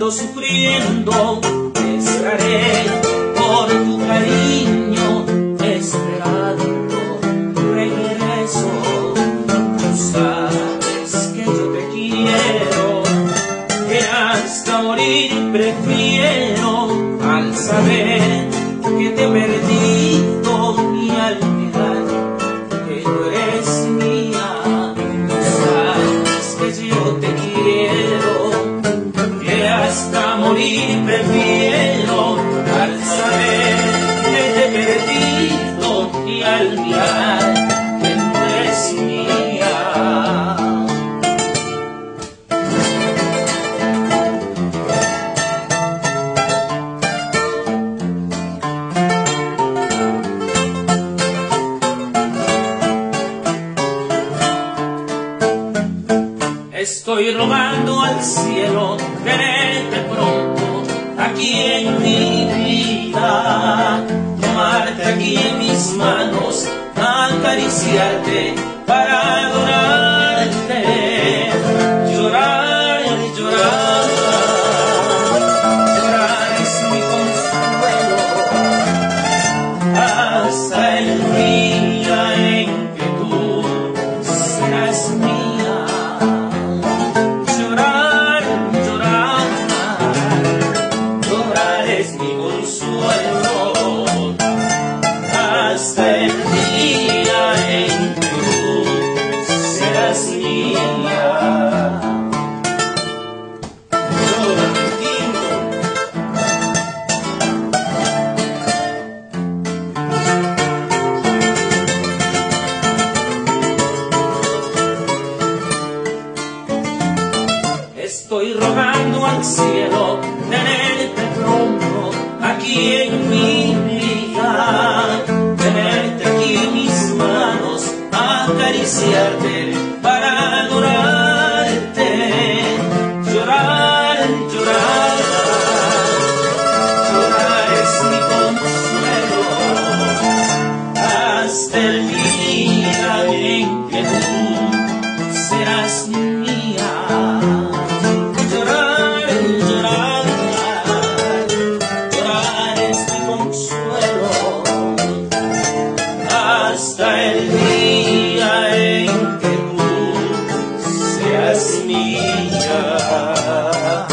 llorando, sufriendo, estaré por tu cariño, esperando tu regreso. Tú sabes que yo te quiero, que hasta morir prefiero, al saber que te he perdido y al mirar que no eres mía. Tú sabes que yo te quiero, que hasta morir prefiero, al saber que te he perdido y al mirar que no eres mía. Estoy rogando al cielo tenerte pronto aquí en mi vida, tomarte aquí en mis manos, acariciarte para adorarte, llorar, llorar, llorar es mi consuelo, hasta el día en que tú serás mía. Hasta el día en que tú serás mía. Estoy rogando al cielo tenerte pronto aquí en mi vida, tenerte aquí en mis manos, acariciarte para adorarte, llorar, llorar, llorar es mi consuelo, hasta el día en que tú serás mía. Llorar, llorar, llorar es mi consuelo, hasta el día en que tú seas mía.